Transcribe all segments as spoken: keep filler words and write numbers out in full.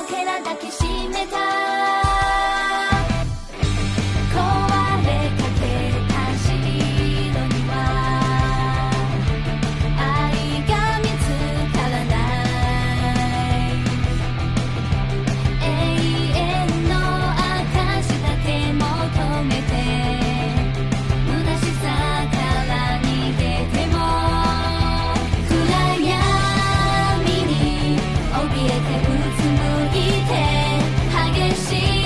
けら抱きしめた壊れかけた白には愛が見つからない永遠の証だけ求めて虚しさから逃げても暗闇に怯えてうつむいて激しい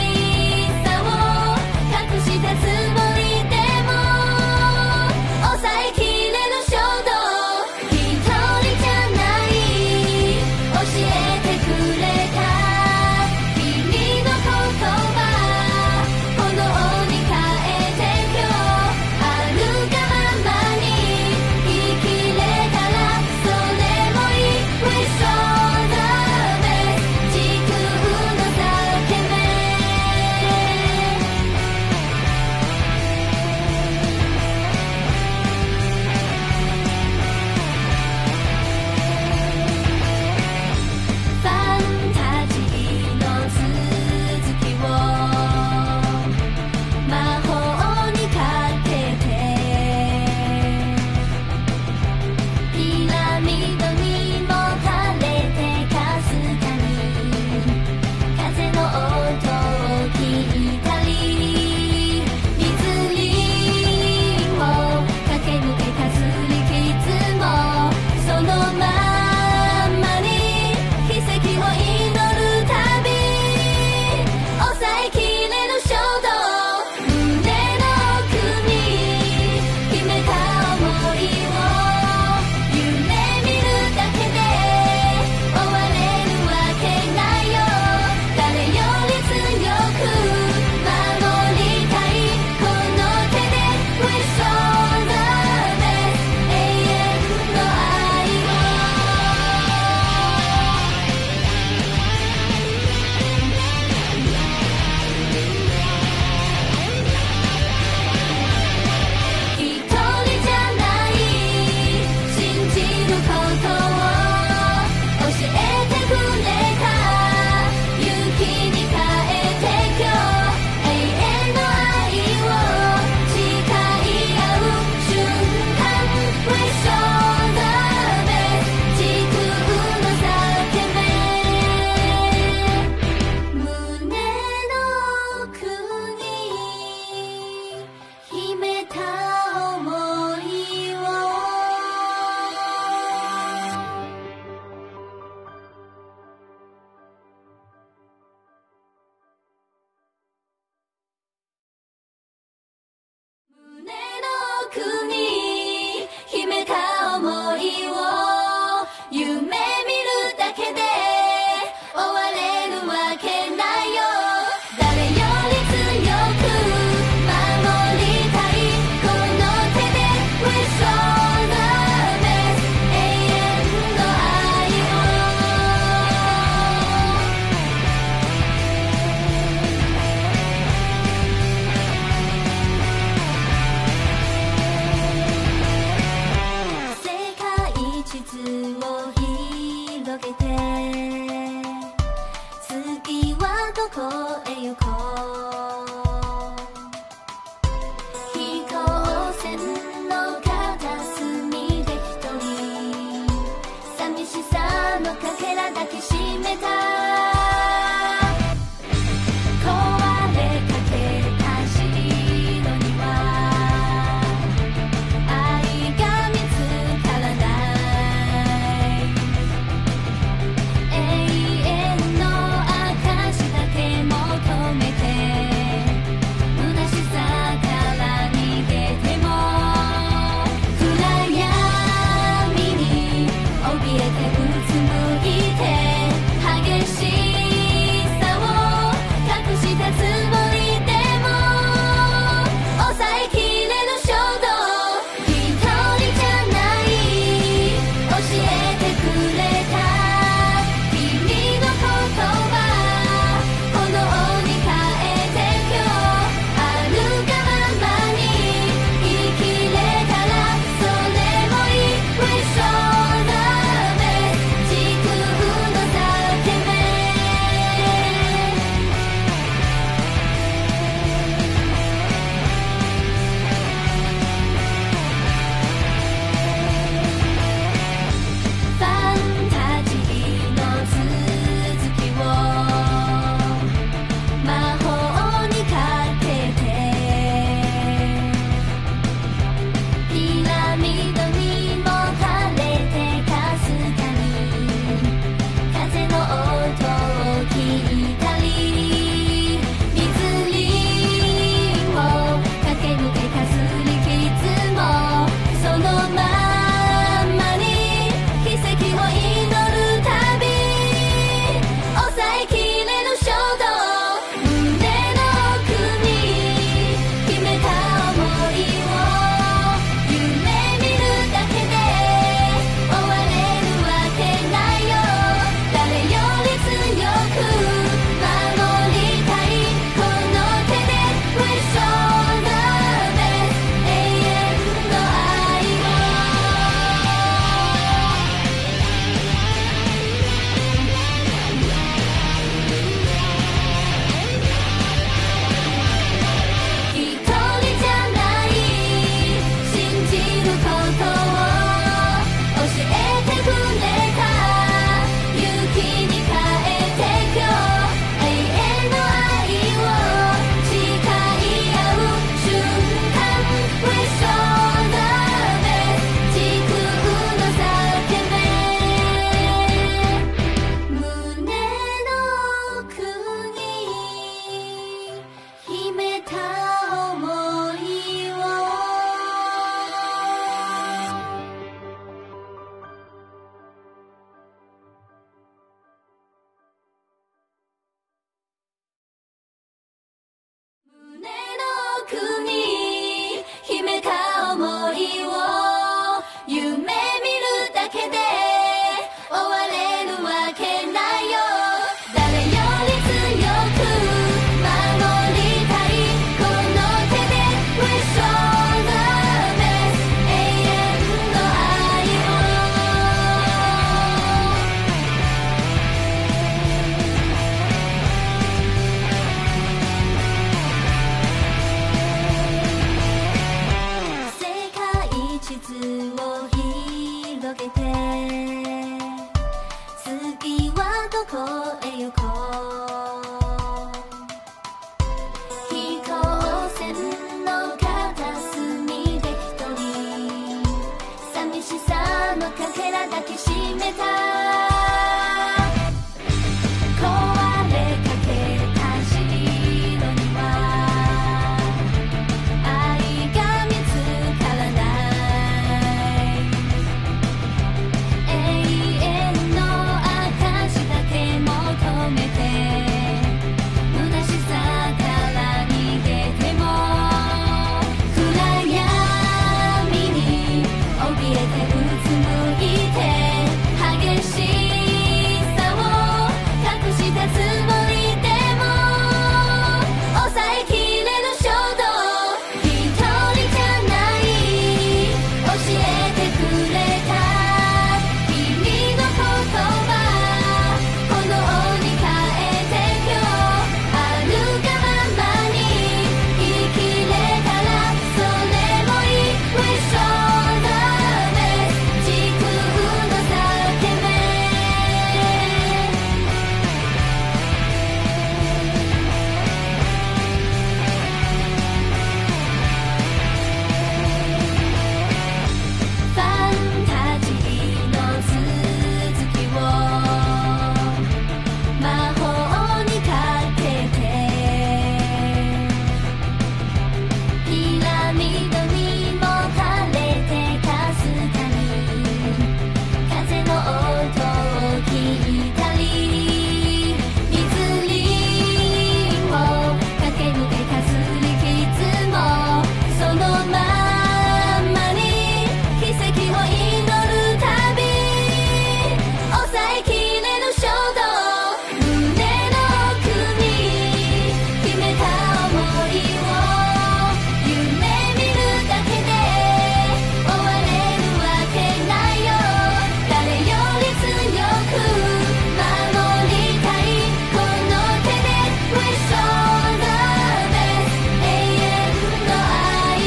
地図を広げて次はどこへ行こう飛行船の片隅で一人寂しさのかけら抱きしめた壊れかけた城には愛が見つからない永遠の証だけ求めて虚しさから逃げても暗闇に怯えてうつむいて激しさを隠したつもりでも抑えきれぬ衝動一人じゃない教えてくれた君の言葉炎に変えて今日あるがままに生きれたらそれもいい We show the best 時空の裂け目ファンタジーの続きを魔法にかけてピラミドにも晴れてかすかに風の音を聞いたり水輪を駆け抜けかすり傷もそのままに奇跡を祈るたび抑えきれぬ衝動胸の奥に秘めた想いを夢見るだけで終われるわけないよ誰より強く守りたいこの手で We show the best 永遠の愛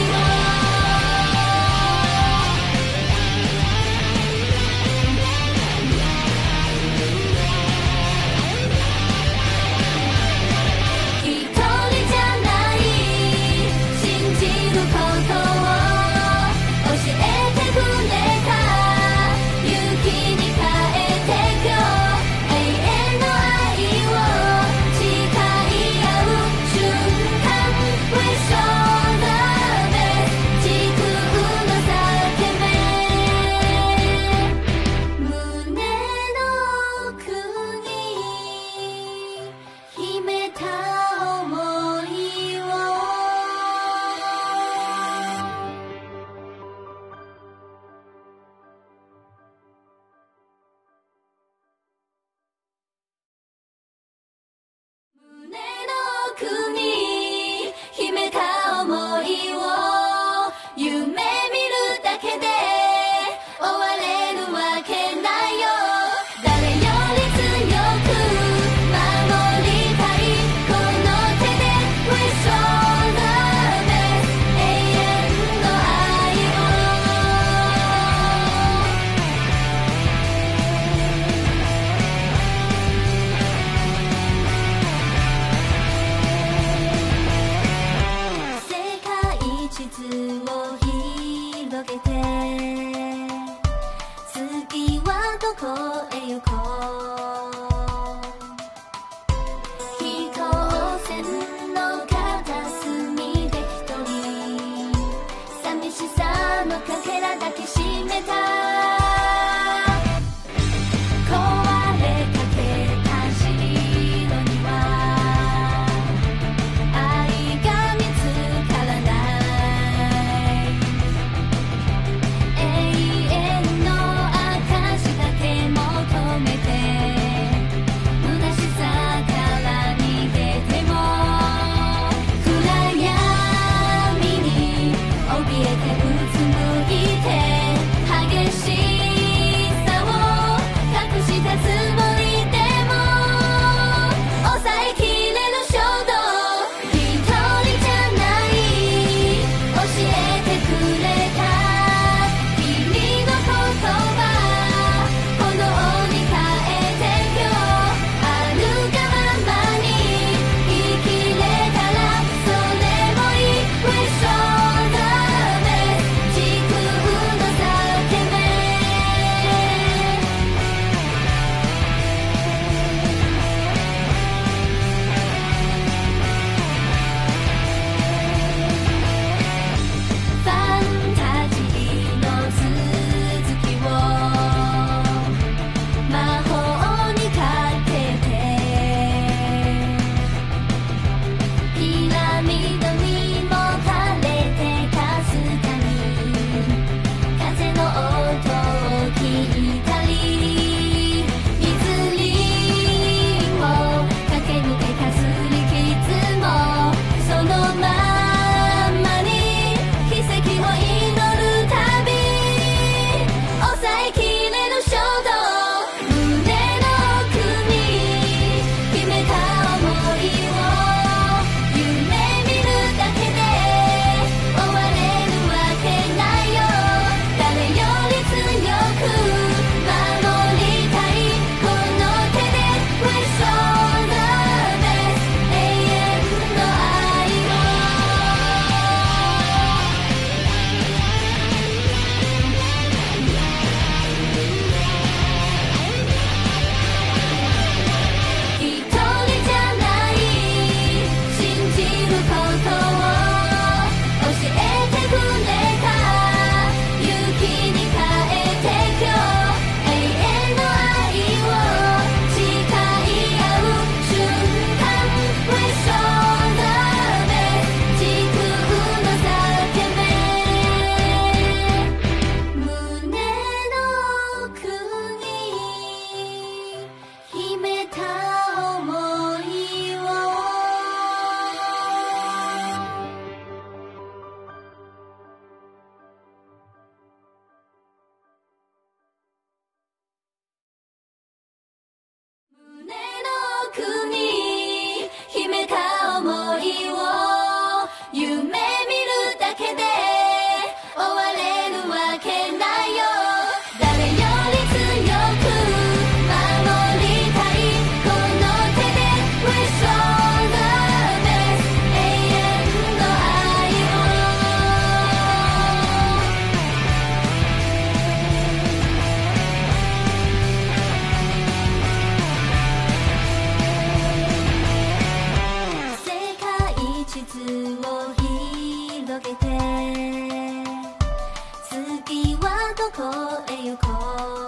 を一人じゃない信じることを教えてくれた勇気に変えて今日永遠の愛を誓い合う瞬間 We show the best 時空の裂け目胸の奥に秘めた想いを胸の奥に秘めた想いを夢見るだけで終われるわけないよ誰より強く守りたいこの手で We show the best 永遠の愛を世界地図を広げて次はどこへ行こう飛行船の片隅で一人寂しさのかけら抱きしめた壊れかけた城には愛が見つからない永遠の証だけ求めてこへ行こう